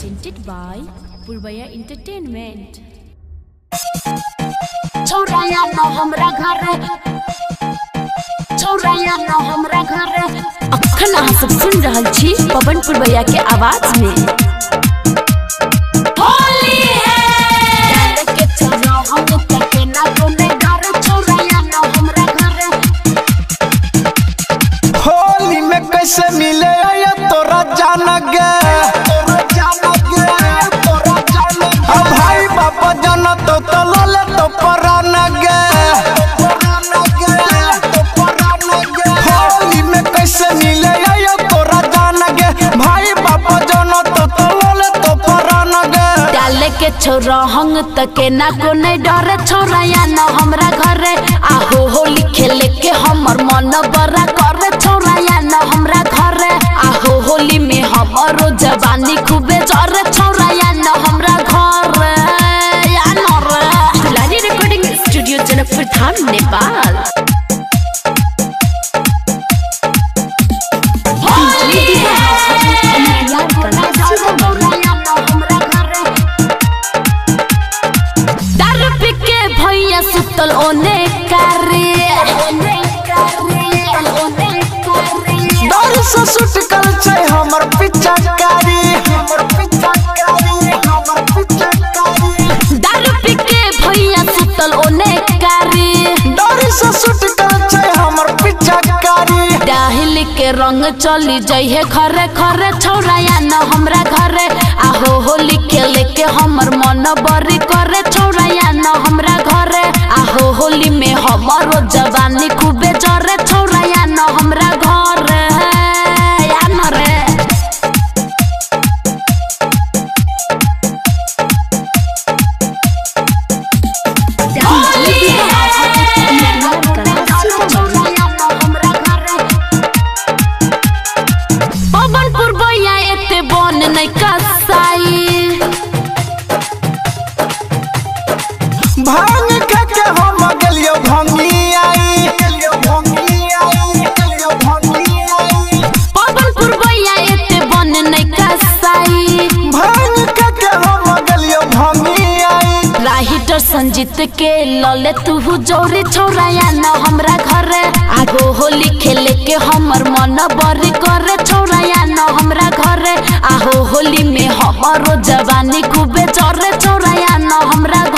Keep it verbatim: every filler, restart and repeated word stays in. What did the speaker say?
presented by Purvaya Entertainment. छोराया न हमरा घरे छोराया न हमरा घरे अखन अहाँ सब सुन रहल छी पवन पुरवैया के आवाज में। होली है के छोरा हम तके ना कोने घर छोराया न हमरा घरे होली में कैसे मिले ये तोरा जान गे तोरा जान गे तोरा जान गे भाई बाबा जान तो तलल तो परान गे परान गे तो परान गे होली में कैसे मिले ये तोरा जान गे भाई बाबा जान तो तलल तो परान गे डाले के छोरा हंग तके ना कोने डरे छोराया न हमरा घरे आहो होली खेले के हमर मन बड़ा करे छोराया न हमरा घरे आहो होली में हमरो जवानी खूबे जरे छोराया न हमरा घरे या न रे दुलारी रिकॉर्डिंग स्टूडियो जनकपुर धाम नेपाल। भैया सुतल ओने करे डर से सुटकल छै हमर पिचकारी हमर पिचकारी हमर पिचकारी दारू पी के भैया सुतल ओने करे डर से सुटकल छै हमर पिचकारी डाहिल के रंग चली जइहे खरे खरे छोराया न हमरा घरे आहो होली खेले के हमर मन बड़ी करे छोराया न हमरा घरे आहो होली में हमरो जवानी खूबे जरे छोराया न हमरा घरे या न रे पवन पुरवैया एते बन नै कसाई भांग के के हम गेलियो भंगी आई गेलियो भंगी आई गेलियो भंगी आई पवन पुरवैया एते बन नै कसाई भांग के के हम गेलियो भंगी आई राहिटर संजीत के लले तू जोरी छोराया न हमरा घरे आगो होली खेले के हमर मन बड़ी करे छोराया न हमरा घरे आहो होली में हमरो जवानी खूबे चरे छोराया न हमरा